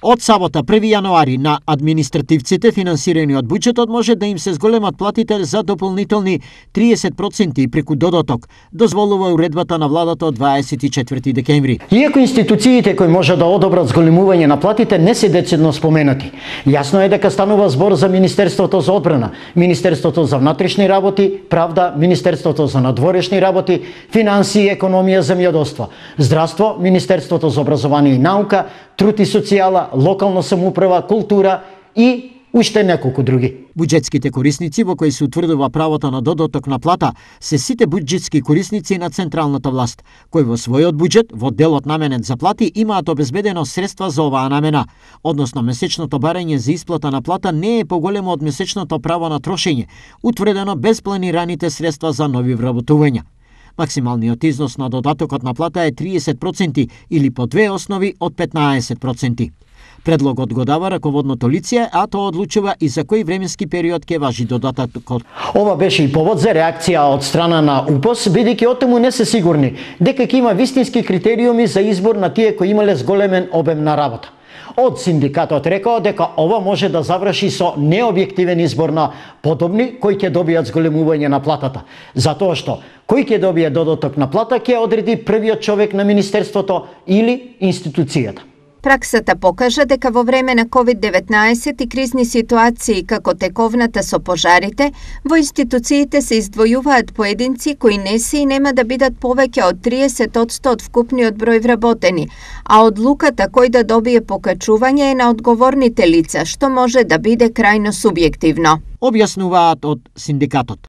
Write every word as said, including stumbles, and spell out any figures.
Од сабота први јануари на административците финансирани од буџетот може да им се зголемат платите за дополнителни триесет проценти преку додаток, дозволува уредбата на владата од дваесет и четврти декември. Иако институциите кои може да одобрат зголемување на платите не се децидно споменати, јасно е дека станува збор за Министерството за одбрана, Министерството за внатрешни работи, правда, Министерството за надворешни работи, финансии, економија, земјоделство, здравство, Министерството за образование и наука, труд и социјала, локална самоуправа, култура и уште неколку други. Буџетските корисници во кои се утврдува правото на додаток на плата се сите буџетски корисници на централната власт, кои во својот буџет, во делот наменет за плати, имаат обезбедено средства за оваа намена, односно месечното барање за исплата на плата не е поголемо од месечното право на трошење, утврдено без планираните средства за нови вработувања. Максималниот износ на додатокот на плата е триесет проценти или по две основи од петнаесет проценти. Предлогот го дава раководното лице, а тоа одлучува и за кој временски период ќе важи додатокот. Ова беше и повод за реакција од страна на УПОС, бидејќи отему не се сигурни дека ќе има вистински критериуми за избор на тие кои имале зголемен обем на работа. Од синдикатот рекоа дека ова може да заврши со необјективен избор на подобни кои ќе добијат зголемување на платата, затоа што кој ќе добие додаток на плата ќе одреди првиот човек на министерството или институцијата. Праксата покажа дека во време на ковид деветнаесет и кризни ситуации како тековната со пожарите, во институциите се издвојуваат поединци кои не се и нема да бидат повеќе од триесет одсто од вкупниот број вработени, а одлуката кој да добие покачување е на одговорните лица, што може да биде крајно субјективно. Објаснуваат од синдикатот.